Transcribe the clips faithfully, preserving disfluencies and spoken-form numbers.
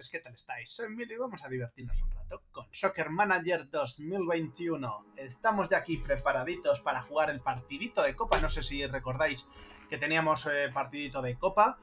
chavales, ¿qué tal estáis? Soy Emilio y vamos a divertirnos un rato con Soccer Manager dos mil veintiuno. Estamos ya aquí preparaditos para jugar el partidito de Copa. No sé si recordáis que teníamos eh, partidito de Copa.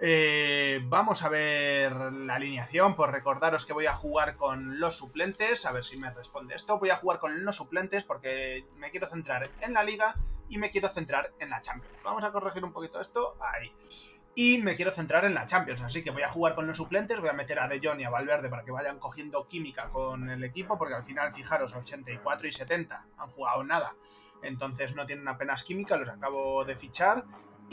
Eh, vamos a ver la alineación, por recordaros que voy a jugar con los suplentes. A ver si me responde esto. Voy a jugar con los suplentes porque me quiero centrar en la Liga y me quiero centrar en la Champions. Vamos a corregir un poquito esto. Ahí. Y me quiero centrar en la Champions, así que voy a jugar con los suplentes, voy a meter a De Jong y a Valverde para que vayan cogiendo química con el equipo, porque al final, fijaros, ochenta y cuatro y setenta han jugado nada, entonces no tienen apenas química, los acabo de fichar.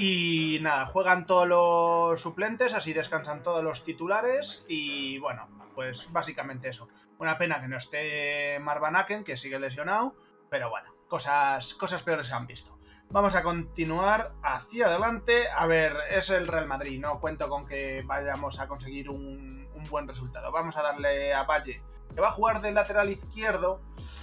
Y nada, juegan todos los suplentes, así descansan todos los titulares y bueno, pues básicamente eso. Una pena que no esté Marwan Aken, que sigue lesionado, pero bueno, cosas, cosas peores se han visto. Vamos a continuar hacia adelante. A ver, es el Real Madrid, no cuento con que vayamos a conseguir un, un buen resultado. Vamos a darle a Valle, que va a jugar de lateral izquierdo,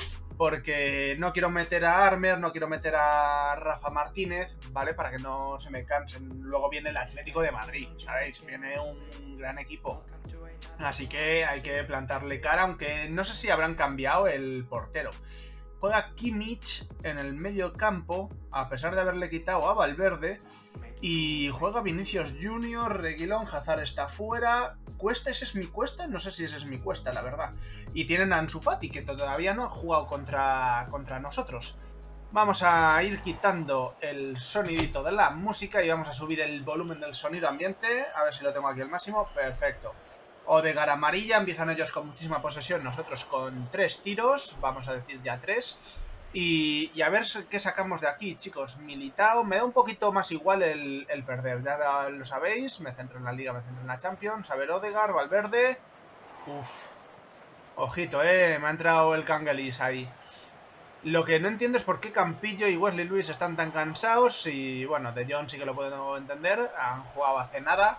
porque no quiero meter a Armer, no quiero meter a Rafa Martínez, ¿vale? Para que no se me cansen. Luego viene el Atlético de Madrid, ¿sabéis? Viene un gran equipo. Así que hay que plantarle cara, aunque no sé si habrán cambiado el portero. Juega Kimmich en el medio campo, a pesar de haberle quitado a Valverde. Y juega Vinicius Junior, Reguilón, Hazard está fuera. ¿Cuesta? ¿Ese es mi Cuesta? No sé si ese es mi Cuesta, la verdad. Y tienen a Ansu Fati, que todavía no ha jugado contra, contra nosotros. Vamos a ir quitando el sonidito de la música y vamos a subir el volumen del sonido ambiente. A ver si lo tengo aquí al máximo. Perfecto. Odegaard amarilla, empiezan ellos con muchísima posesión, nosotros con tres tiros, vamos a decir ya tres. Y, y a ver qué sacamos de aquí, chicos. Militao, me da un poquito más igual el, el perder, ya lo sabéis, me centro en la Liga, me centro en la Champions. A ver, Odegaard, Valverde. Uf, ojito, eh, me ha entrado el Cangelis ahí. Lo que no entiendo es por qué Campillo y Wesley Lewis están tan cansados. Y bueno, De Jong sí que lo puedo entender, han jugado hace nada.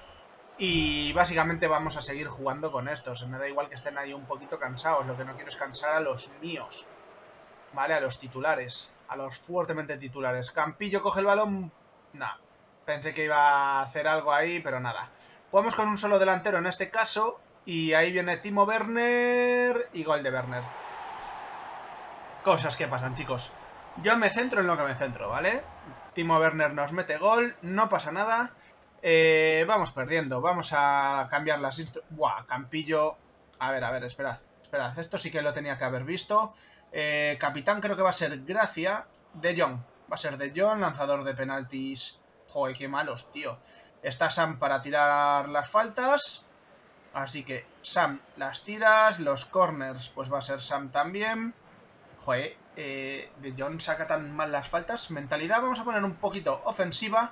Y básicamente vamos a seguir jugando con estos. Me da igual que estén ahí un poquito cansados. Lo que no quiero es cansar a los míos, ¿vale? A los titulares, a los fuertemente titulares. Campillo coge el balón. Nah, pensé que iba a hacer algo ahí, pero nada. Jugamos con un solo delantero en este caso. Y ahí viene Timo Werner. Y gol de Werner. Cosas que pasan, chicos. Yo me centro en lo que me centro, ¿vale? Timo Werner nos mete gol. No pasa nada. Eh, vamos perdiendo, vamos a cambiar las instru... Buah, Campillo... A ver, a ver, esperad, esperad, esto sí que lo tenía que haber visto. eh, Capitán creo que va a ser Gracia. De Jong, va a ser De Jong, lanzador de penaltis. Joder, qué malos, tío. Está Sam para tirar las faltas, así que Sam las tiras. Los corners, pues va a ser Sam también. Joder, eh, De Jong saca tan mal las faltas. Mentalidad, vamos a poner un poquito ofensiva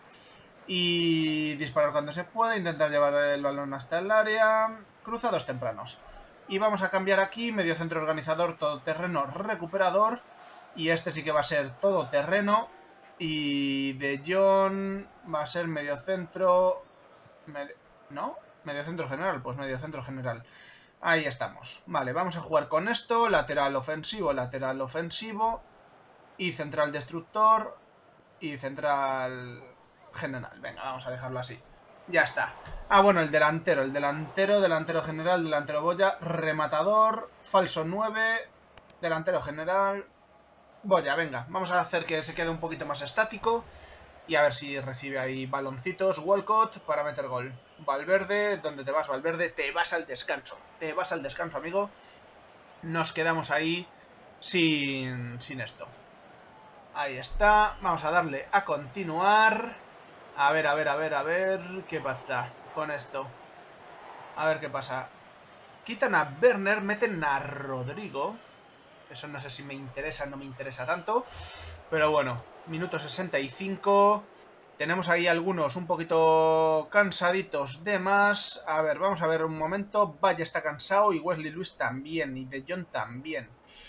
y disparar cuando se pueda, intentar llevar el balón hasta el área, cruzados tempranos. Y vamos a cambiar aquí, medio centro organizador, todoterreno, recuperador. Y este sí que va a ser todoterreno. Y De Jong va a ser medio centro... Med... ¿No? Medio centro general, pues medio centro general. Ahí estamos. Vale, vamos a jugar con esto. Lateral ofensivo, lateral ofensivo. Y central destructor. Y central... general, venga, vamos a dejarlo así. Ya está. Ah, bueno, el delantero, el delantero, delantero general, delantero boya, rematador, falso nueve, delantero general, boya, venga. Vamos a hacer que se quede un poquito más estático y a ver si recibe ahí baloncitos. Walcott para meter gol. Valverde, ¿dónde te vas, Valverde? Te vas al descanso, te vas al descanso, amigo. Nos quedamos ahí sin, sin esto. Ahí está, vamos a darle a continuar. A ver, a ver, a ver, a ver... ¿Qué pasa con esto? A ver qué pasa. Quitan a Werner, meten a Rodrigo. Eso no sé si me interesa, no me interesa tanto. Pero bueno, minuto sesenta y cinco. Tenemos ahí algunos un poquito cansaditos de más. A ver, vamos a ver un momento. Valle está cansado y Wesley Lewis también. Y De Jong también.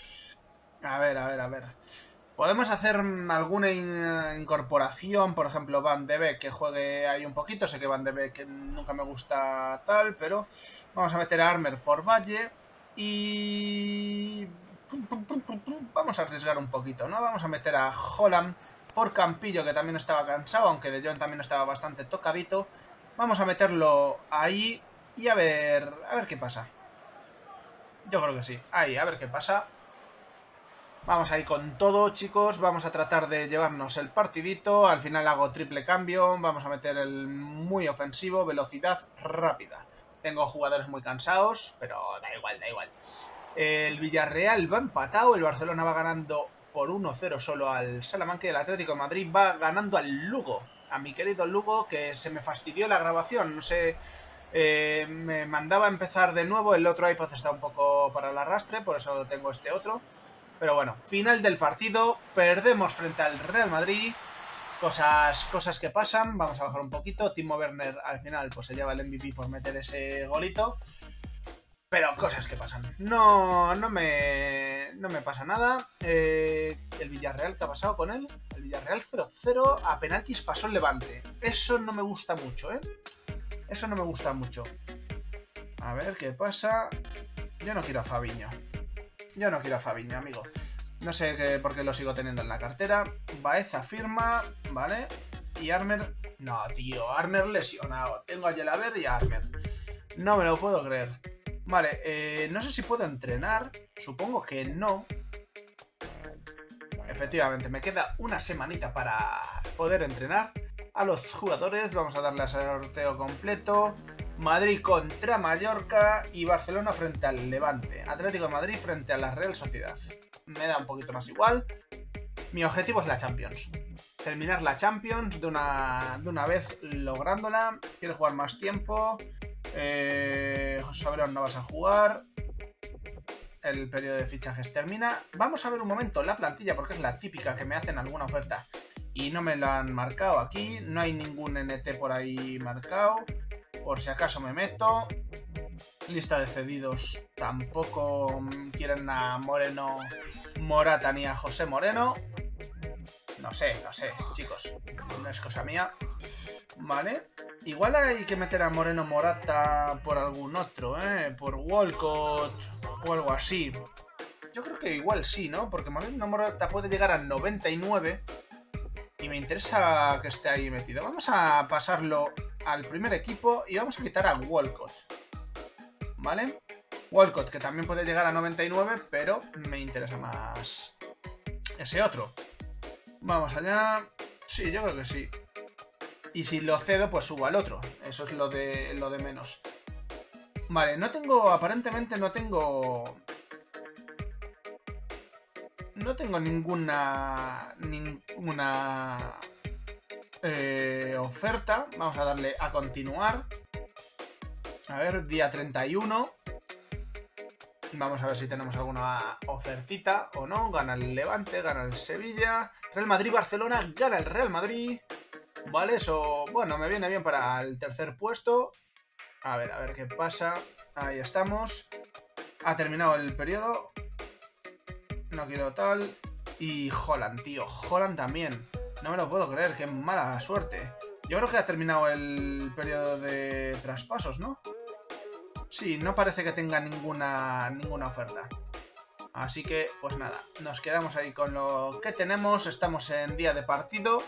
A ver, a ver, a ver... Podemos hacer alguna in incorporación, por ejemplo, Van de Beek, que juegue ahí un poquito. Sé que Van de Beek nunca me gusta tal, pero vamos a meter a Armer por Valle y... vamos a arriesgar un poquito, ¿no? Vamos a meter a Haaland por Campillo, que también estaba cansado, aunque De Jong también estaba bastante tocadito. Vamos a meterlo ahí Y a ver, a ver qué pasa. Yo creo que sí. Ahí, a ver qué pasa. Vamos a ir con todo, chicos. Vamos a tratar de llevarnos el partidito. Al final hago triple cambio. Vamos a meter el muy ofensivo, velocidad rápida. Tengo jugadores muy cansados, pero da igual, da igual. El Villarreal va empatado. El Barcelona va ganando por uno cero solo al Salamanca. Y el Atlético de Madrid va ganando al Lugo. A mi querido Lugo, que se me fastidió la grabación. No sé... Eh, me mandaba a empezar de nuevo. El otro iPod está un poco para el arrastre, por eso tengo este otro. Pero bueno, final del partido, perdemos frente al Real Madrid, cosas, cosas que pasan, vamos a bajar un poquito. Timo Werner al final pues se lleva el M V P por meter ese golito, pero cosas que pasan. No, no me, no me pasa nada. Eh, el Villarreal, ¿qué ha pasado con él? El Villarreal cero cero, a penaltis pasó el Levante. Eso no me gusta mucho, ¿eh? Eso no me gusta mucho. A ver qué pasa. Yo no quiero a Fabiño. Yo no quiero a Fabiño, amigo. No sé qué, por qué lo sigo teniendo en la cartera. Baeza firma, ¿vale? Y Armer... No, tío, Armer lesionado. Tengo a Yelaber y a Armer. No me lo puedo creer. Vale, eh, no sé si puedo entrenar. Supongo que no. Efectivamente, me queda una semanita para poder entrenar a los jugadores. Vamos a darle a sorteo completo. Madrid contra Mallorca y Barcelona frente al Levante. Atlético de Madrid frente a la Real Sociedad. Me da un poquito más igual. Mi objetivo es la Champions. Terminar la Champions de una, de una vez lográndola. Quiero jugar más tiempo. Eh, José Abreu, no vas a jugar. El periodo de fichajes termina. Vamos a ver un momento la plantilla porque es la típica que me hacen alguna oferta y no me la han marcado aquí. No hay ningún N T por ahí marcado. Por si acaso me meto. Lista de cedidos. Tampoco quieren a Moreno Morata ni a José Moreno. No sé, no sé, chicos. No es cosa mía. Vale. Igual hay que meter a Moreno Morata por algún otro, ¿eh? Por Walcott o algo así. Yo creo que igual sí, ¿no? Porque Moreno Morata puede llegar a noventa y nueve. Y me interesa que esté ahí metido. Vamos a pasarlo al primer equipo y vamos a quitar a Walcott, ¿vale? Walcott, que también puede llegar a noventa y nueve, pero me interesa más ese otro. Vamos allá. Sí, yo creo que sí. Y si lo cedo, pues subo al otro. Eso es lo de, lo de menos. Vale, no tengo... Aparentemente no tengo... No tengo ninguna... Ninguna... Eh, oferta. Vamos a darle a continuar. A ver, día treinta y uno. Vamos a ver si tenemos alguna ofertita o no. Gana el Levante, gana el Sevilla. Real Madrid, Barcelona, gana el Real Madrid. Vale, eso, bueno, me viene bien para el tercer puesto. A ver, a ver qué pasa. Ahí estamos. Ha terminado el periodo. No quiero tal. Y Haaland, tío, Haaland también. No me lo puedo creer, qué mala suerte. Yo creo que ha terminado el periodo de traspasos, ¿no? Sí, no parece que tenga ninguna, ninguna oferta. Así que, pues nada, nos quedamos ahí con lo que tenemos. Estamos en día de partido.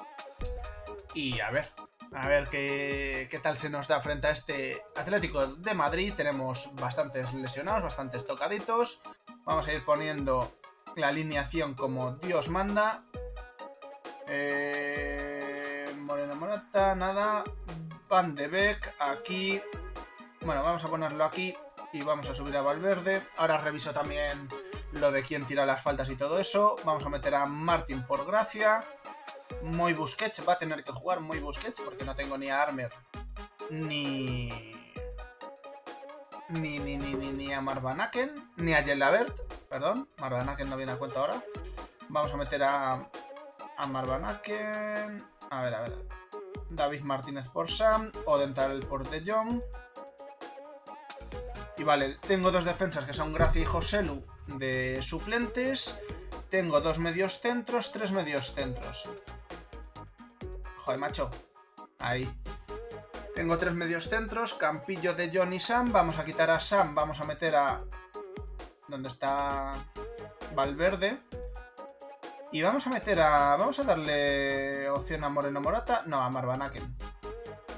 Y a ver, a ver qué, qué tal se nos da frente a este Atlético de Madrid. Tenemos bastantes lesionados, bastantes tocaditos. Vamos a ir poniendo la alineación como Dios manda. Eh, Moreno Morata, nada. Van de Beek, aquí. Bueno, vamos a ponerlo aquí y vamos a subir a Valverde. Ahora reviso también lo de quién tira las faltas y todo eso. Vamos a meter a Martín por gracia. Muy Busquets, va a tener que jugar muy Busquets porque no tengo ni a Armer ni ni ni ni, ni, ni a Marvanaken, ni a Yelabert, perdón, Marvanaken no viene a cuenta ahora. Vamos a meter a a Marvanaken, a ver, a ver. David Martínez por Sam, Odental por De Jong. Y vale, tengo dos defensas que son Gracia y Joselu de suplentes. Tengo dos medios centros, tres medios centros. Joder, macho. Ahí. Tengo tres medios centros, Campillo, De Jong y Sam. Vamos a quitar a Sam, vamos a meter a... ¿Dónde está Valverde? Y vamos a meter a... Vamos a darle opción a Moreno Morata. No, a Marvanaken.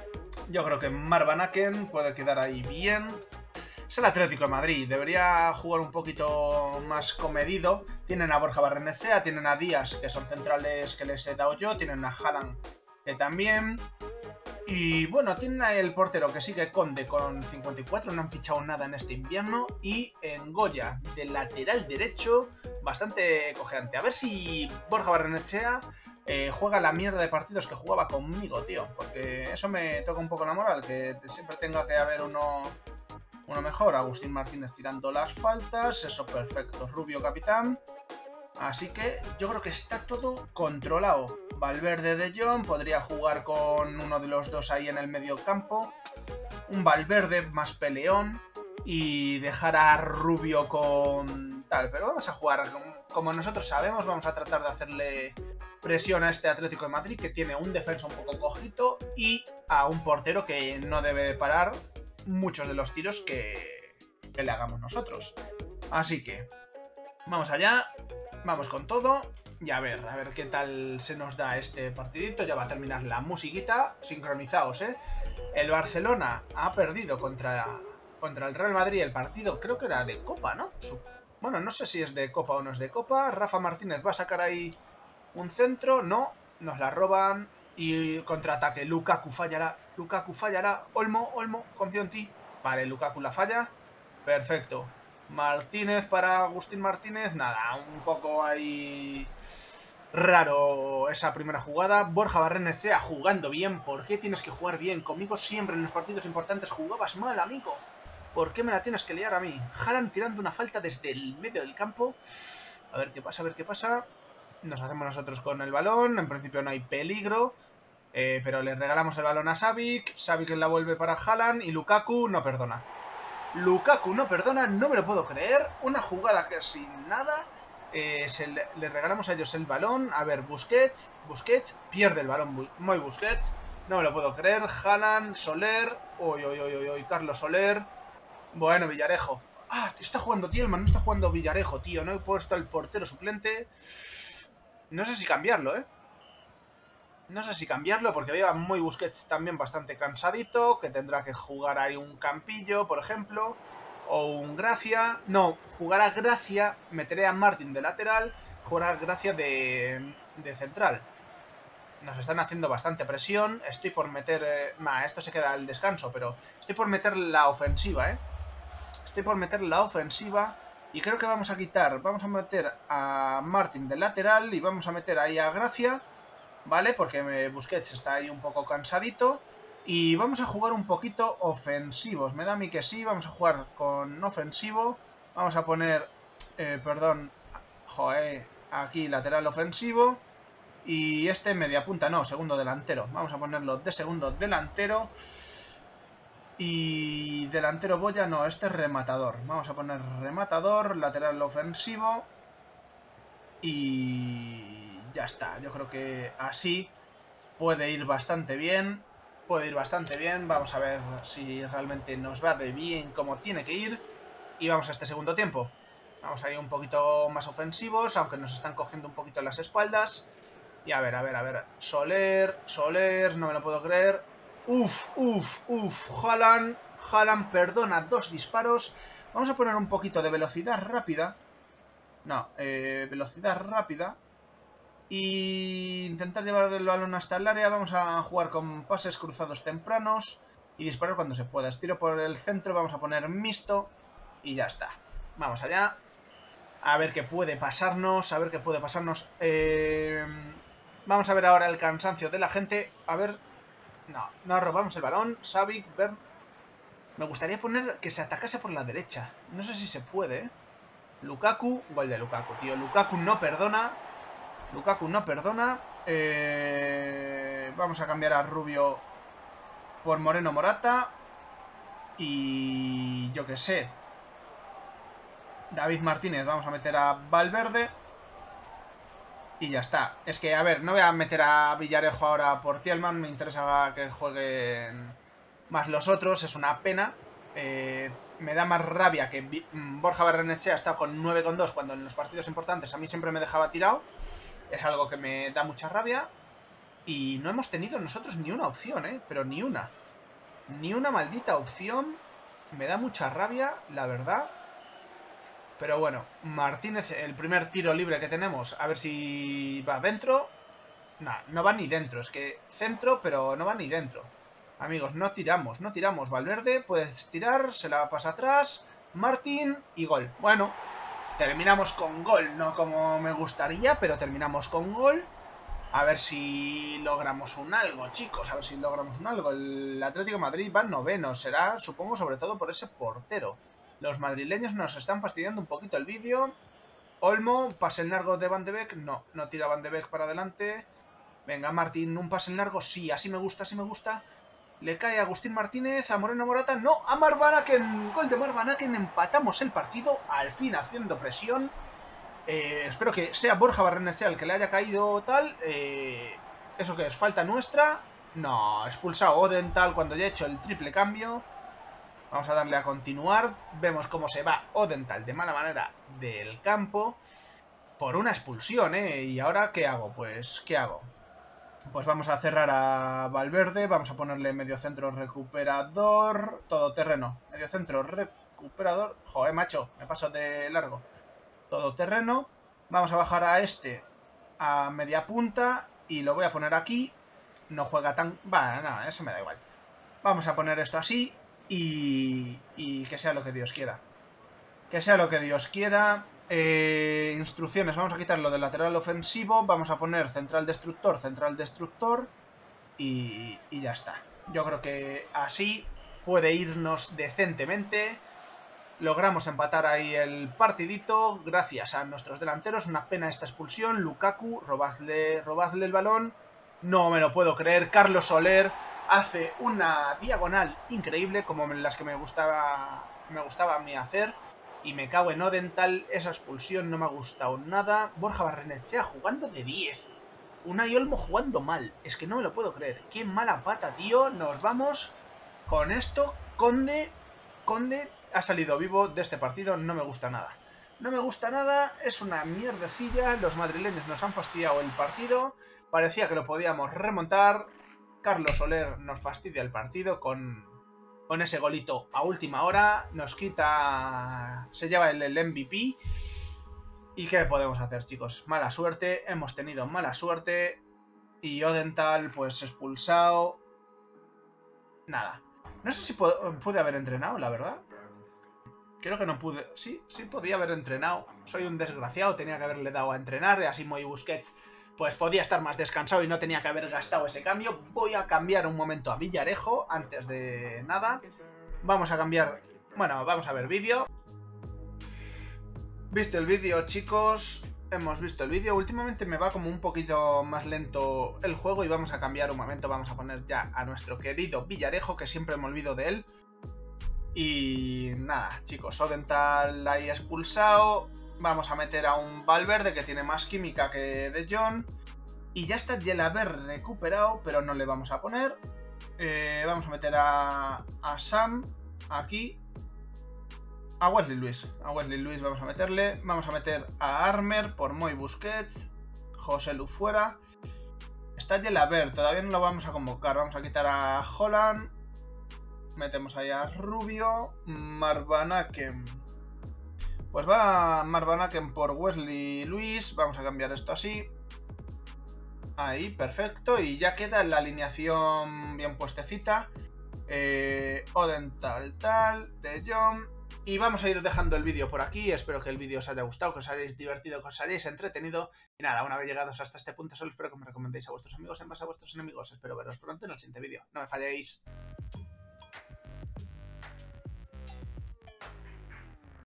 Yo creo que Marwan Aken puede quedar ahí bien. Es el Atlético de Madrid, debería jugar un poquito más comedido. Tienen a Borja Barrenechea, tienen a Díaz, que son centrales que les he dado yo, tienen a Haaland, que también. Y bueno, tienen a el portero que sigue Conde con cincuenta y cuatro, no han fichado nada en este invierno. Y en Goya, de lateral derecho, bastante cojeante. A ver si Borja Barrenechea eh, juega la mierda de partidos que jugaba conmigo, tío. Porque eso me toca un poco la moral, que siempre tenga que haber uno... Uno mejor, Agustín Martínez tirando las faltas, eso perfecto, Rubio capitán. Así que yo creo que está todo controlado. Valverde de Jong podría jugar con uno de los dos ahí en el medio campo. Un Valverde más peleón y dejar a Rubio con tal. Pero vamos a jugar, como nosotros sabemos, vamos a tratar de hacerle presión a este Atlético de Madrid, que tiene un defensa un poco cojito y a un portero que no debe parar muchos de los tiros que, que le hagamos nosotros. Así que vamos allá, vamos con todo y a ver, a ver qué tal se nos da este partidito. Ya va a terminar la musiquita, sincronizaos, ¿eh? El Barcelona ha perdido contra, contra el Real Madrid el partido, creo que era de Copa, ¿no? Bueno, no sé si es de Copa o no es de Copa. Rafa Martínez va a sacar ahí un centro, no, nos la roban. Y contraataque, Lukaku fallará, Lukaku fallará, Olmo, Olmo, confío en ti. Vale, Lukaku la falla, perfecto. Martínez para Agustín Martínez, nada, un poco ahí raro esa primera jugada. Borja Barrenechea jugando bien, ¿por qué tienes que jugar bien? Conmigo siempre en los partidos importantes jugabas mal, amigo. ¿Por qué me la tienes que liar a mí? Haaland tirando una falta desde el medio del campo. A ver qué pasa, a ver qué pasa. Nos hacemos nosotros con el balón, en principio no hay peligro. Eh, pero le regalamos el balón a Savic. Savic la vuelve para Haaland y Lukaku no perdona. Lukaku no perdona, no me lo puedo creer. Una jugada que sin nada eh, se le, le regalamos a ellos el balón. A ver, Busquets, Busquets pierde el balón, muy Busquets. No me lo puedo creer. Haaland, Soler. Uy, uy, uy, uy, uy, Carlos Soler. Bueno, Villarejo. Ah, está jugando Tielman, no está jugando Villarejo, tío. No he puesto el portero suplente. No sé si cambiarlo, ¿eh? No sé si cambiarlo porque veo a muy Busquets también bastante cansadito, que tendrá que jugar ahí un Campillo, por ejemplo, o un Gracia. No, jugará Gracia, meteré a Martín de lateral, jugará Gracia de, de central. Nos están haciendo bastante presión, estoy por meter... Eh, nah, esto se queda al descanso, pero estoy por meter la ofensiva, ¿eh? Estoy por meter la ofensiva y creo que vamos a quitar, vamos a meter a Martín de lateral y vamos a meter ahí a Gracia... ¿Vale? Porque Busquets está ahí un poco cansadito. Y vamos a jugar un poquito ofensivos. Me da a mí que sí. Vamos a jugar con ofensivo. Vamos a poner... Eh, perdón. Joder. Aquí lateral ofensivo. Y este media punta. No, segundo delantero. Vamos a ponerlo de segundo delantero. Y delantero Boya. No, este es rematador. Vamos a poner rematador. Lateral ofensivo. Y... ya está, yo creo que así puede ir bastante bien. Puede ir bastante bien. Vamos a ver si realmente nos va de bien como tiene que ir. Y vamos a este segundo tiempo. Vamos a ir un poquito más ofensivos, aunque nos están cogiendo un poquito las espaldas. Y a ver, a ver, a ver. Soler, Soler, no me lo puedo creer. Uf, uf, uf. Haaland, Haaland perdona dos disparos. Vamos a poner un poquito de velocidad rápida. No, eh, velocidad rápida. Y intentar llevar el balón hasta el área. Vamos a jugar con pases cruzados tempranos y disparar cuando se pueda. Estiro por el centro, vamos a poner mixto y ya está. Vamos allá. A ver qué puede pasarnos, a ver qué puede pasarnos. Eh... Vamos a ver ahora el cansancio de la gente. A ver... No, no robamos el balón. Savic, Bern... Me gustaría poner que se atacase por la derecha. No sé si se puede, ¿eh? Lukaku, gol de Lukaku, tío. Lukaku no perdona. Lukaku no perdona. Eh... Vamos a cambiar a Rubio por Moreno Morata. Y yo qué sé. David Martínez, vamos a meter a Valverde. Y ya está. Es que, a ver, no voy a meter a Villarejo ahora por Tielman. Me interesa que jueguen más los otros. Es una pena. Eh... Me da más rabia que Borja Barrenechea ha estado con nueve coma dos cuando en los partidos importantes a mí siempre me dejaba tirado. Es algo que me da mucha rabia. Y no hemos tenido nosotros ni una opción, ¿eh? Pero ni una. Ni una maldita opción. Me da mucha rabia, la verdad. Pero bueno, Martínez, el primer tiro libre que tenemos, a ver si va dentro. Nah, no va ni dentro, es que centro, pero no va ni dentro. Amigos, no tiramos, no tiramos. Valverde, puedes tirar, se la pasa atrás. Martín y gol. Bueno, terminamos con gol, no como me gustaría, pero terminamos con gol. A ver si logramos un algo, chicos, a ver si logramos un algo. El Atlético de Madrid va noveno, será, supongo, sobre todo por ese portero. Los madrileños nos están fastidiando un poquito el vídeo. Olmo, pase en largo de Van de Beek. No, no tira Van de Beek para adelante. Venga, Martín, un pase en largo. Sí, así me gusta, así me gusta. Le cae a Agustín Martínez, a Moreno Morata. No, a Marc Van Aken. Gol de Marc Van Aken. Empatamos el partido. Al fin haciendo presión. Eh, espero que sea Borja Barrenechea el que le haya caído tal. Eh, ¿Eso qué es? ¿Falta nuestra? No, expulsado Odental cuando ya he hecho el triple cambio. Vamos a darle a continuar. Vemos cómo se va Odental de mala manera del campo. Por una expulsión, ¿eh? ¿Y ahora qué hago? Pues, ¿qué hago? Pues vamos a cerrar a Valverde. Vamos a ponerle mediocentro recuperador. Todoterreno. Mediocentro recuperador. Joder, macho, me paso de largo. Todoterreno. Vamos a bajar a este a media punta. Y lo voy a poner aquí. No juega tan... Bueno, no, eso me da igual. Vamos a poner esto así. Y, y que sea lo que Dios quiera. Que sea lo que Dios quiera. Eh, instrucciones. Vamos a quitar lo del lateral ofensivo. Vamos a poner central destructor, central destructor. Y, y ya está. Yo creo que así puede irnos decentemente. Logramos empatar ahí el partidito. Gracias a nuestros delanteros. Una pena esta expulsión. Lukaku, robadle, robadle el balón. No me lo puedo creer. Carlos Soler hace una diagonal increíble, como las que me gustaba, me gustaba a mí hacer. Y me cago en Odental, esa expulsión no me ha gustado nada. Borja Barrenechea jugando de diez. Unai Olmo jugando mal. Es que no me lo puedo creer. Qué mala pata, tío. Nos vamos con esto. Conde, Conde ha salido vivo de este partido. No me gusta nada. No me gusta nada. Es una mierdecilla. Los madrileños nos han fastidiado el partido. Parecía que lo podíamos remontar. Carlos Soler nos fastidia el partido con, con ese golito a última hora. Nos quita... Se lleva el, el M V P. ¿Y qué podemos hacer, chicos? Mala suerte. Hemos tenido mala suerte. Y Odental, pues, expulsado. Nada. No sé si puedo, pude haber entrenado, la verdad. Creo que no pude... Sí, sí podía haber entrenado. Soy un desgraciado. Tenía que haberle dado a entrenar. Así Moi Busquets... pues podía estar más descansado y no tenía que haber gastado ese cambio. Voy a cambiar un momento a Villarejo antes de nada. Vamos a cambiar... Bueno, vamos a ver vídeo. Visto el vídeo, chicos. Hemos visto el vídeo. Últimamente me va como un poquito más lento el juego y vamos a cambiar un momento. Vamos a poner ya a nuestro querido Villarejo, que siempre me olvido de él. Y nada, chicos. Odental ahí expulsado. Vamos a meter a un Valverde que tiene más química que De Jong. Y ya está Gelabert recuperado, pero no le vamos a poner. Eh, vamos a meter a, a Sam aquí. A Wesley Luis. A Wesley Luis vamos a meterle. Vamos a meter a Armer por Moi Busquets. José Lu fuera. Está Gelabert, todavía no lo vamos a convocar. Vamos a quitar a Holland. Metemos ahí a Rubio. Marc Van Aken. Pues va Marc Van Aken por Wesley Luis. Vamos a cambiar esto así. Ahí, perfecto. Y ya queda la alineación bien puestecita. Eh, Odental, tal, De Jong. Y vamos a ir dejando el vídeo por aquí. Espero que el vídeo os haya gustado, que os hayáis divertido, que os hayáis entretenido. Y nada, una vez llegados hasta este punto, solo espero que me recomendéis a vuestros amigos en base a vuestros enemigos. Espero veros pronto en el siguiente vídeo. No me falléis.